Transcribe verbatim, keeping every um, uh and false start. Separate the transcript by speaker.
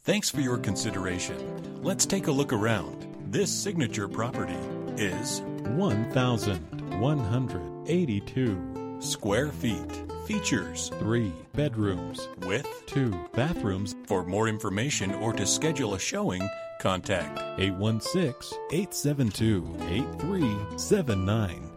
Speaker 1: Thanks for your consideration. Let's take a look around. This signature property is
Speaker 2: one thousand one hundred eighty-two
Speaker 1: square feet. Features
Speaker 2: three bedrooms
Speaker 1: with
Speaker 2: two bathrooms.
Speaker 1: For more information or to schedule a showing, contact
Speaker 2: eight one six, eight seven two, eight three seven nine.